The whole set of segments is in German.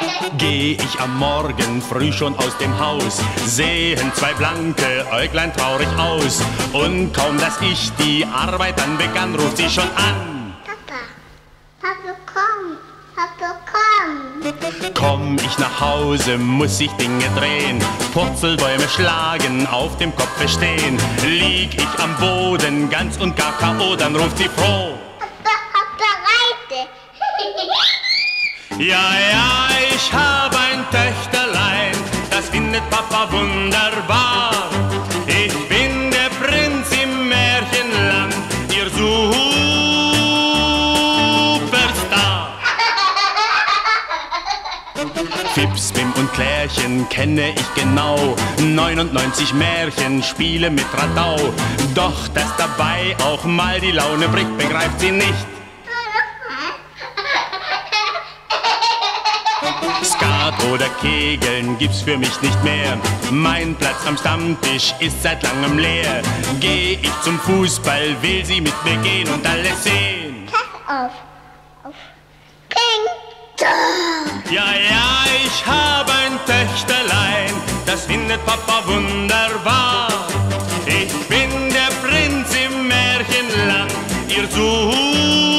Geh ich am Morgen früh schon aus dem Haus, sehen zwei blanke Äuglein traurig aus. Und kaum, dass ich die Arbeit dann begann, ruft sie schon an. Papa, Papa, komm, Papa, komm. Komm ich nach Hause, muss ich Dinge drehen, Purzelbäume schlagen, auf dem Kopfe stehen. Lieg ich am Boden, ganz und gar K.O., dann ruft sie froh. Papa, reite. Ja, ja, ich hab ein Töchterlein, das findet Papa wunderbar. Ich bin der Prinz im Märchenland, ihr Superstar. Fips, Bim und Klärchen kenne ich genau, 99 Märchenspiele mit Radau. Doch, dass dabei auch mal die Laune bricht, begreift sie nicht. Skat oder Kegeln gibt's für mich nicht mehr. Mein Platz am Stammtisch ist seit langem leer. Geh ich zum Fußball, will sie mit mir gehen und alles sehen. Pass auf. Ping. Ja, ja, ich hab ein Töchterlein, das findet Papa wunderbar. Ich bin der Prinz im Märchenland, ihr Superstar.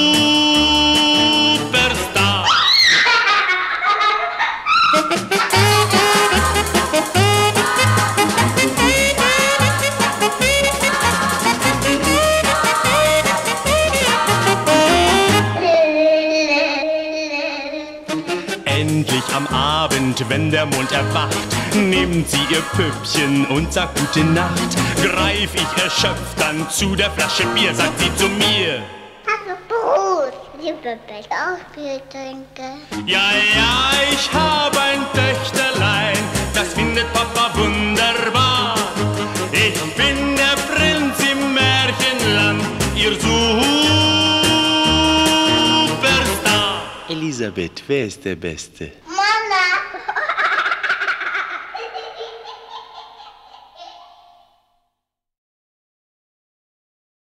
Endlich am Abend, wenn der Mond erwacht, nimmt sie ihr Püppchen und sagt gute Nacht. Greif ich erschöpft dann zu der Flasche Bier, sagt sie zu mir. Papa, Brot. Ich will auch Bier trinken. Ja, ja, ich hab ein Töchterlein, das findet Papa wunderbar. Ich bin der Prinz im Märchenland, ihr Superstar. Elisabeth, wer ist der Beste?